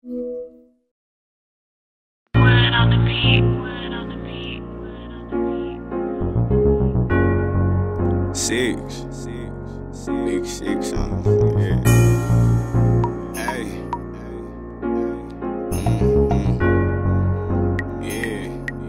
Six, big six on yeah. Hey, yeah.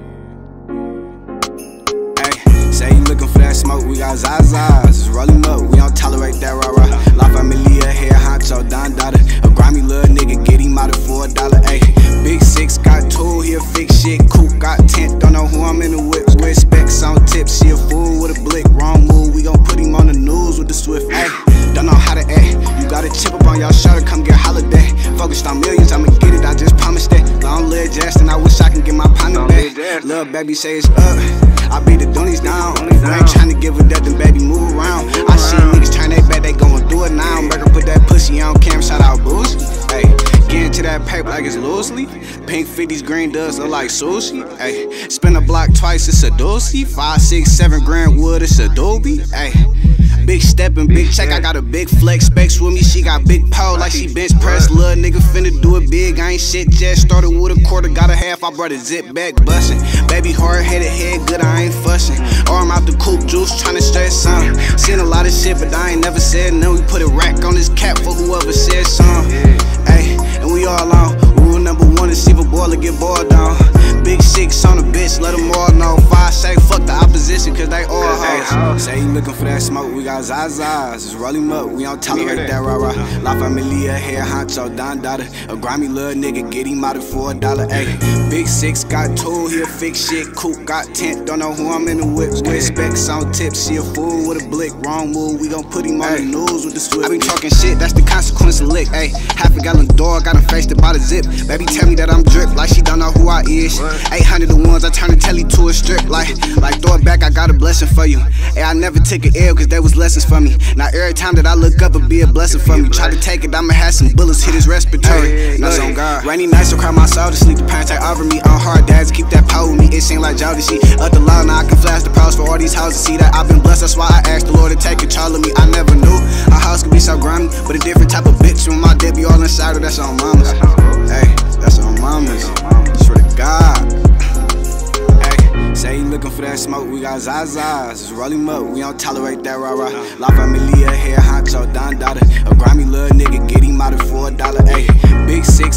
Hey, say you looking for that smoke, we got Zazas. Roll him up, we don't tolerate that rah-rah. La Familia, hair honcho, Don Dada. A grimy little nigga, get him out of $4. Ayy, big six, got tool, he'll fix shit. Coop, got tent, don't know who I'm in the whip with. Specs on tips, she a fool with a blick. Wrong move, we gon' put him on the news with the Swift. Ayy, don't know how to act. You got a chip up on y'all shoulder, come get holiday. Focused on millions, I'ma get it, I just promised that. Long live Justin, I wish I can get my partner back. Lil' baby say it's up, I beat the Doonies down. I ain't tryna give a death, then baby move around. I see niggas turn they back, they gon' do it now. Burger put that pussy on camera, shout out Boosie. Ayy, get into that paper like it's loosely. Pink 50s, green does look like sushi. Ayy, spin a block twice, it's a doozy. 5, 6, 7 grand wood, it's Adobe. Ayy, big step and big check, I got a big flex. Specs with me, she got big pole like she bench press. Little nigga finna do it big, I ain't shit just started with a quarter, got a half, I brought a zip back bustin'. Baby hard-headed, head good, I ain't fussin'. Arm out the coupe juice, tryna stress some. Seen a lot of shit, but I ain't never said no. We put a rack on this cap for whoever said some. Ayy, and we all on. Rule number 1 is see if a boiler get boiled down. Big six on a bitch, let them all know. 5 say fuck the opposition, cause they all hoes. Say you looking for that smoke, we got Zazas. Just roll him up, we don't tolerate that rah-rah. La Familia, hair honcho, Don Dada. A grimy little nigga, get him out of $4. Ayy, big six, got tool, he'll fix shit. Coop, got tent, don't know who I'm in the whip with. Specs on tips, she a fool with a blick. Wrong move, we gon' put him on the news with the Swift. I been talking shit, that's the consequence of lick. Ayy, half a gallon door, got him faced by the zip. Baby tell me that I'm drip, like she don't know who I is. 800 the ones, I turn the telly to a strip. Like throw it back, I got a blessing for you. Hey, I never took an L, cause there was lessons for me. Now every time that I look up, it'll be a blessing for me. Try to take it, I'ma have some bullets hit his respiratory. That's on God. Rainy nights, I cry my soul to sleep. The parents take over me on hard dads, keep that power with me. It seem like Jody, she up the law, now I can flash the pros for all these houses. See that I've been blessed, that's why I asked the Lord to take control of me. I never knew a house could be so grimy, but a different type of bitch. When my dad be all inside her, that's on mamas. Hey, that's on mamas. Swear to God. Say you looking for that smoke, we got Zazas. Just roll him up, we don't tolerate that rah-rah. La Familia, hair honcho, Don Dada. A grimy little nigga, get him out of $4. Ayy, big six.